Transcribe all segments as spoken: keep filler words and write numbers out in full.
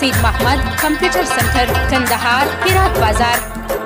حفیظ محمد کمپیوټر سنټر کندهار هرات بازار.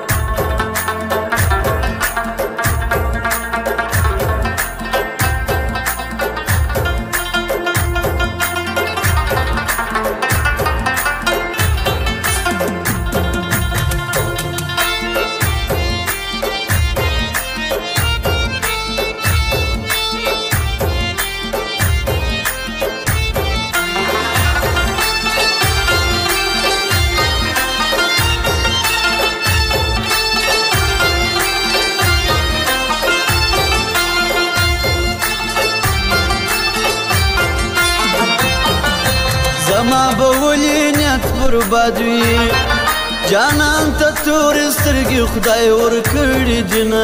زما به ولې نیت برباد وي جانان ته تورې سترګې خدای ورکړي دینه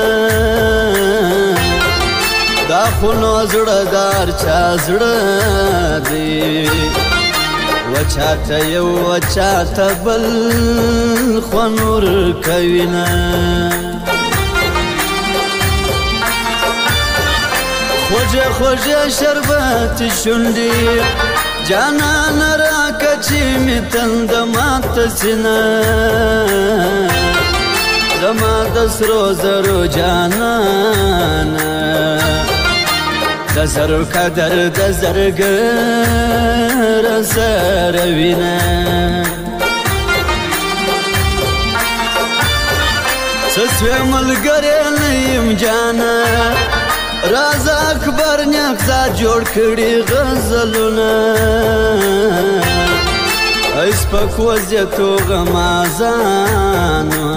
دا خو نو زړه دار چا زړه دی وچا ته یو وچا ته بل خوند ورکوینه خوږه خوږه شربت شونډې جانان راکه چې مې تنده ماته سینه زما د سرو زرو جانانه د زرو قدر د زرګر سره وینه څه سوی ملګری نه یم جانه راز اکبر نیغزا جوړ کړي غزلونه سپک وضعیتو غمازانو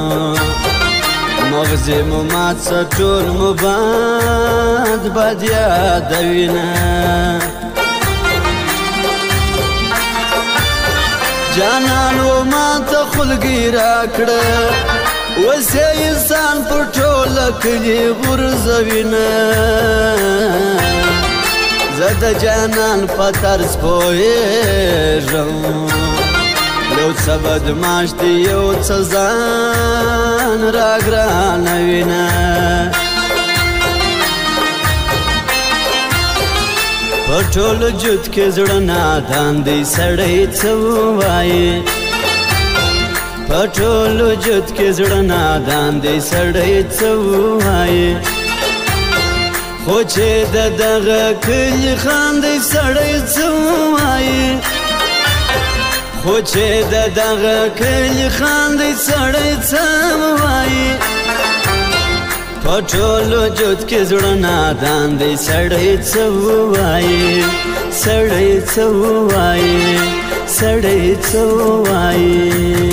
مغزې مو مات څه ټول مو باد باد یادوینه جانانو ماته خلګي راکړه اوس یې انسان پر ټوله کلي غورځوینه زه د جانان په طرز پوهېږم یو څه بدماش دی یو څه ځان راګرانوینه په ټول وجود کې زړه نادان دی سړی څه ووایي په ټول وجود کې زړه نادان دی سړی څه ووایي خو چې د دغه کلي خاندی سړی څه ووایي خو چې د دغه کلي خاندی سړی څه ووایي په ټول وجود کې زړه نادان دی سړی څه ووایي سړی څه ووایي سړی څه ووایي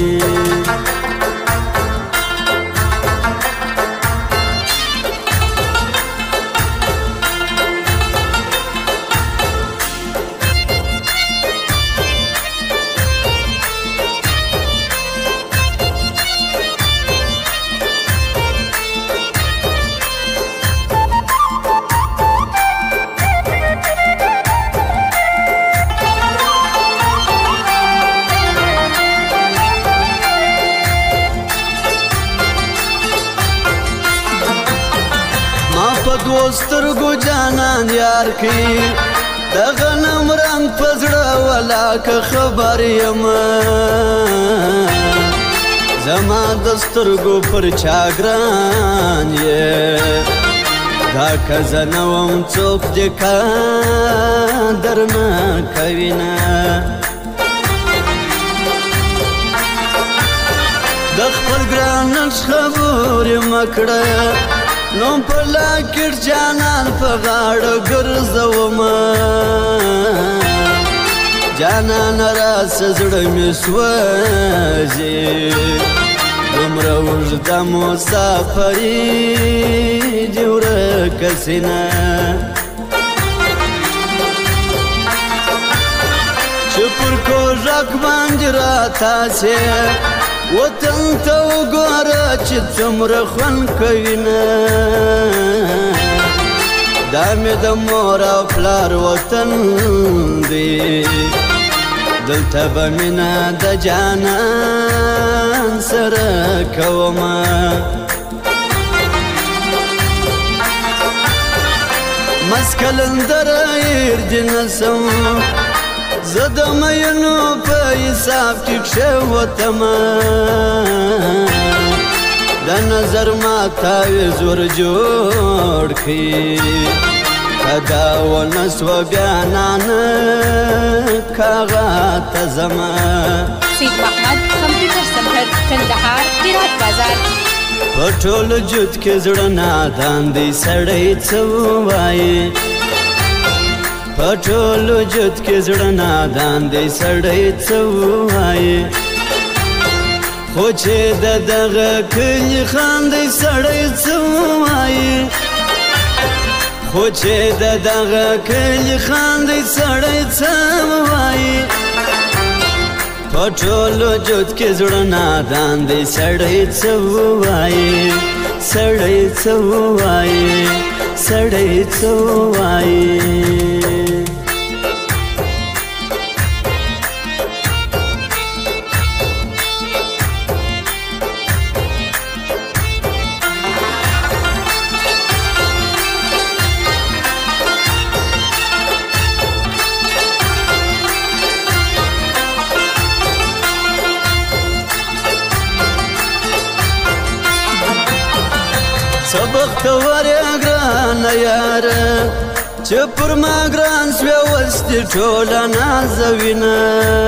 دوسترګو جانان یار کی د غنم رنگ پزړه ولاکه خبر یم زما دسترګو پر چاګران یې دا که زه نه وم څوک دې قدر نه کوینه د خپل ګران نقش خبرې مه کړه نوم په لاکټ جانان په غاړه ګرځومه جانان راسه زړه مې سوځي دومره اوږده مسافري دې ورکه سینه چې پر کوږک باندې راتاسې وطن ته وګوره چې څومره خوند کوینه دا مې د مور او پلار وطن دی دلته به مینه د جانان سره کومه مسکلندره ایر دې نسم زه د مینو په حساب کې کښېوتمه د نظر ما تعویض ور جوړ کړي که دا ونه سوه بیا نانک هغه ته ځمه سید محمد کمپیوټر سنټر کندهار هرات بازار په ټول وجود کې زړه نادان دی سړی څه ووایي په ټول وجود کې زړه نادان دی سړی څه ووایي خو چې د دغه کلي خاندی سړی څه ووایي خو چې د دغه کلي خاندی سړی څه ووایي په ټول وجود کې زړه نادان دی سړی څه ووایي سړی څه ووایي سړی څه ووایي بختور یې ګرانه یاره چې پر ما ګران سوې اوس دې ټوله نازوینه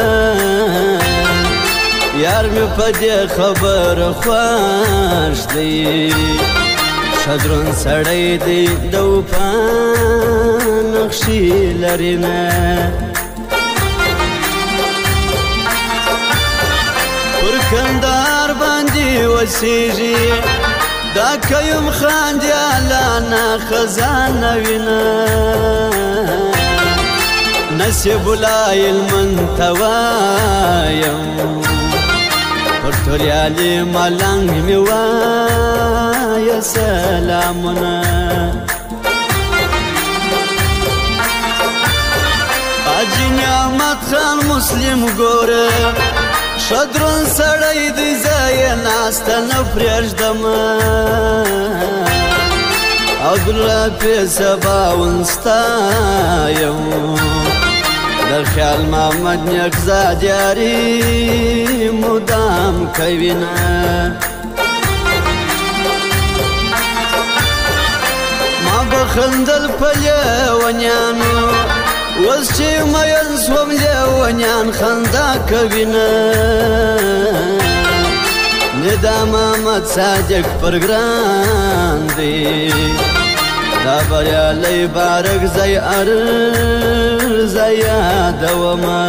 یار مې په دې خبره خوښ دی ښه دروند سړی دی د وفا نقشې لري نه پر کندهار باندې اوسېږي دا که یم خاندیاله خزانه وینه نصیب الله هلمند ته وایم پر توریالې ملنګ مې وایه سلامونه حاجي نعمت خان مسلم ګوره ښه دروند سړی دی زه یې ناسته نه پرېږدمه عبدالرفیع سباون ستایم د خیال محمد نیکزاد یاري مدام کوینه ما به خندل په لیونیانو اوس چې مین سوم لیونیان خندا کوینه ندا محمد صادق پر ګران دی دا بریالی بارک زی ارزه یادومه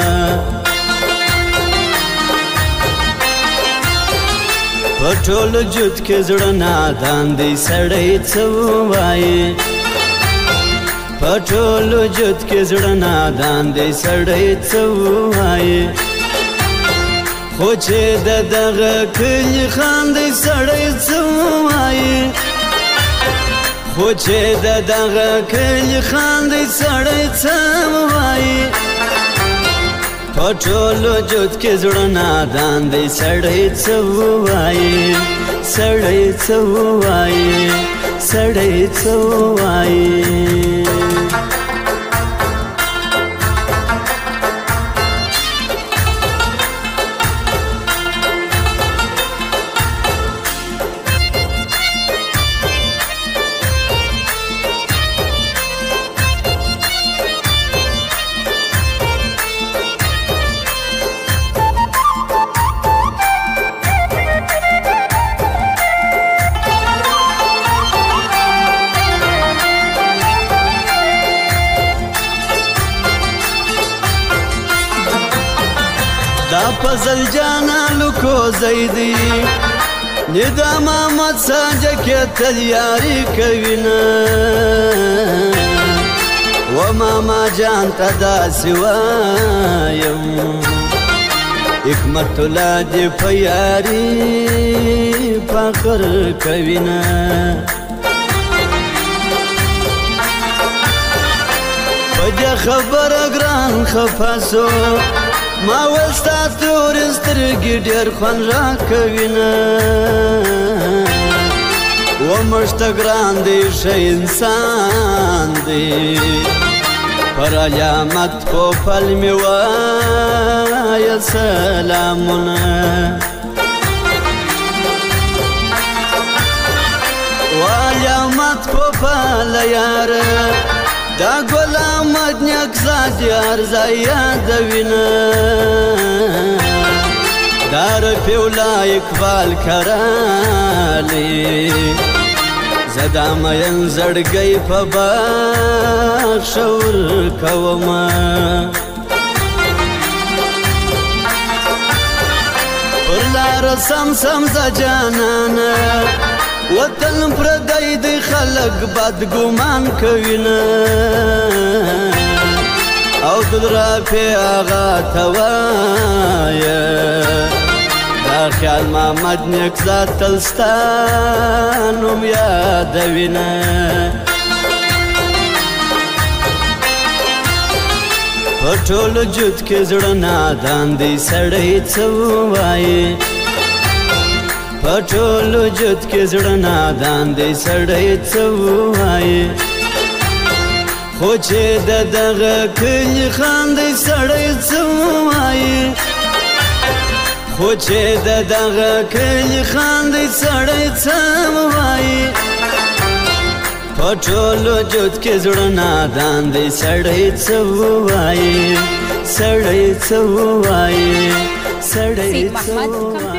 په ټول وجود کې زړه نادان دی سړی څه ووایي په ټول وجود کې زړه نادان دی سړی څه ووایي خو چې د دغه کلي خاندی سړی څه ووایي خو چې د دغه کلي خاندی سړی څه ووایي په ټول وجود کې زړه نادان دی سړی څه ووایي سړی څه ووایي سړی څه ووایي دا فضل جانا لکو زیدی ندا محمد صادق تل یاری کوینه و ماما جان تا داسې وایم حکمت الله دې په یاري فخر کوینه په دې خبره ګران خفه سو ما ول ستا تورې سترګې ډېر خوند راکوینه و موږ ته ګران دی ښه انسان دی پر علامت خو پل می وایه سلامونه علامت خو پل یاره دا ګل احمد نیک زاد یار ځای یادوینه دا رفیع الله اقبال کرالی زه دا مین زړګی په باغ شور کومه پر لاره سم سم زه جانانه وطن پردی دی خلق بد ګمان کوینه او دل رفیع آغا ته وایه دا خیال محمد نیک زاد تل ستا نوم یادوینه په ټول وجود کې زړه نادان دی سړی څه ووایي په ټول وجود کې زړه نادان دی سړی څه ووایي خو چې د دغه کلي خاندی سړی څه ووایي خو چې د دغه کلي خاندی سړی څه ووایي په ټول وجود کې زړه نادان دی سړی څه ووایي سړی څه ووایي سړی څه ووایي